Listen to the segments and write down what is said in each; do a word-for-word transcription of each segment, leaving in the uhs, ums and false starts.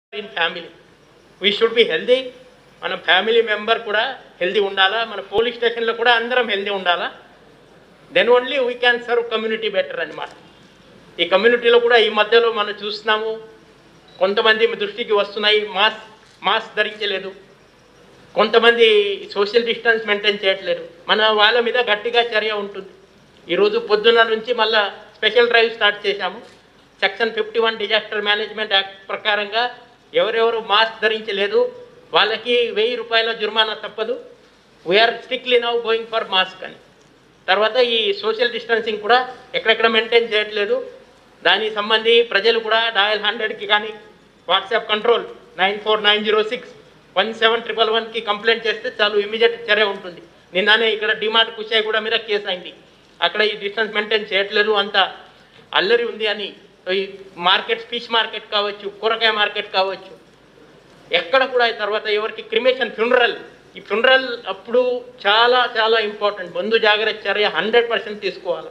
In family we should be healthy. మన family member కూడా healthy ఉండాలా, మన పోలీస్ స్టేషన్లో కూడా అందరం హెల్దీ ఉండాలా. Then only we can serve community better అనమాట. ఈ కమ్యూనిటీలో కూడా ఈ మధ్యలో మనం చూస్తున్నాము, కొంతమంది దృష్టికి వస్తున్నాయి, మాస్క్ మాస్క్ ధరించలేదు, కొంతమంది సోషల్ డిస్టెన్స్ మెయింటైన్ చేయట్లేదు. మన వాళ్ళ మీద గట్టిగా చర్య ఉంటుంది. ఈరోజు పొద్దున్న నుంచి మళ్ళీ స్పెషల్ డ్రైవ్ స్టార్ట్ చేశాము. Section fifty one disaster management act ప్రకారంగా ఎవరెవరు మాస్క్ ధరించలేదు వాళ్ళకి వెయ్యి రూపాయల జుర్మానా తప్పదు. We're strictly now going for mask అని. తర్వాత ఈ సోషల్ డిస్టెన్సింగ్ కూడా ఎక్కడెక్కడ మెయింటైన్ చేయట్లేదు. దానికి సంబంధి ప్రజలు కూడా డయల్ హండ్రెడ్కి కానీ WhatsApp control nine four nine zero six one seven triple వన్కి కంప్లైంట్ చేస్తే చాలు, ఇమీడియట్ చర్య ఉంటుంది. నిన్ననే ఇక్కడ డిమార్ట్ కుషాయి కూడా మీద కేసు అయింది. అక్కడ ఈ డిస్టెన్స్ మెయింటైన్ చేయట్లేదు, అంత అల్లరి ఉంది అని. ఈ మార్కెట్, ఫిష్ మార్కెట్ కావచ్చు, కూరగాయ మార్కెట్ కావచ్చు, ఎక్కడ కూడా. తర్వాత ఎవరికి క్రిమేషన్, ఫ్యూనరల్, ఈ ఫ్యూనరల్ అప్పుడు చాలా చాలా ఇంపార్టెంట్. ముందు జాగ్రత్త చర్య హండ్రెడ్ పర్సెంట్ తీసుకోవాలి.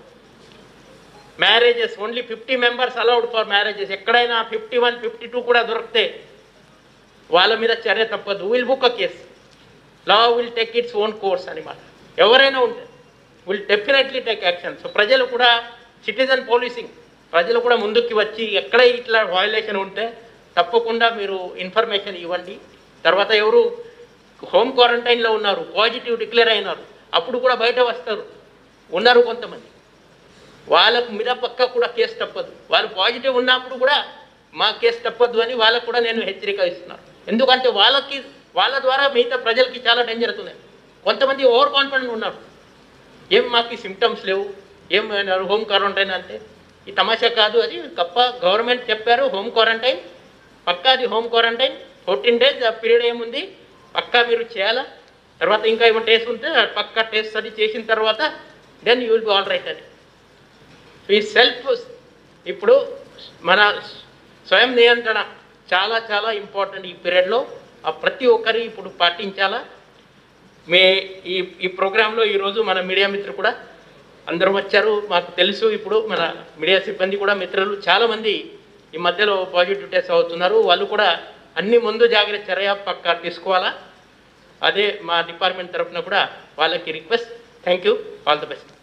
Marriages only fifty members allowed for marriages. ఎక్కడైనా ఫిఫ్టీ వన్ ఫిఫ్టీ టూ కూడా దొరికితే వాళ్ళ మీద చర్య తప్పదు. Will book a case, law will take its own course అనమాట. ఎవరైనా ఉంటే will definitely take action. So ప్రజలు కూడా సిటిజన్ పోలీసింగ్, ప్రజలు కూడా ముందుకు వచ్చి ఎక్కడ ఇట్లా వయలేషన్ ఉంటే తప్పకుండా మీరు ఇన్ఫర్మేషన్ ఇవ్వండి. తర్వాత ఎవరు హోమ్ క్వారంటైన్లో ఉన్నారు, పాజిటివ్ డిక్లేర్ అయినారు, అప్పుడు కూడా బయట వస్తారు ఉన్నారు కొంతమంది, వాళ్ళకు మీద పక్క కూడా కేసు తప్పదు. వాళ్ళు పాజిటివ్ ఉన్నప్పుడు కూడా మా కేసు తప్పదు అని వాళ్ళకు కూడా నేను హెచ్చరిక ఇస్తున్నాను. ఎందుకంటే వాళ్ళకి వాళ్ళ ద్వారా మిగతా ప్రజలకి చాలా డేంజర్ అవుతున్నాయి. కొంతమంది ఓవర్ కాన్ఫిడెంట్ ఉన్నారు, ఏం మాకు సిమ్టమ్స్ లేవు, ఏం హోమ్ క్వారంటైన్ అంటే. ఈ తమాషా కాదు, అది గొప్ప గవర్నమెంట్ చెప్పారు హోమ్ క్వారంటైన్ పక్కా, అది హోమ్ క్వారంటైన్ ఫోర్టీన్ డేస్ ఆ పీరియడ్ ఏముంది పక్కా మీరు చేయాలా. తర్వాత ఇంకా ఏమైనా టేస్ట్ ఉంటే పక్కా టేస్ట్ అది చేసిన తర్వాత then you will be all right అని. ఈ సెల్ఫ్ ఇప్పుడు మన స్వయం నియంత్రణ చాలా చాలా ఇంపార్టెంట్ ఈ పీరియడ్లో. ఆ ప్రతి ఒక్కరి ఇప్పుడు పాటించాలా. మే ఈ ఈ ప్రోగ్రాంలో ఈరోజు మన మీడియా మిత్రులు కూడా అందరూ వచ్చారు, మాకు తెలుసు. ఇప్పుడు మన మీడియా సిబ్బంది కూడా మిత్రులు చాలామంది ఈ మధ్యలో పాజిటివ్ టెస్ట్ అవుతున్నారు. వాళ్ళు కూడా అన్ని ముందు జాగ్రత్త చర్య పక్కా తీసుకోవాలా. అదే మా డిపార్ట్మెంట్ తరఫున కూడా వాళ్ళకి request. Thank you, all the best.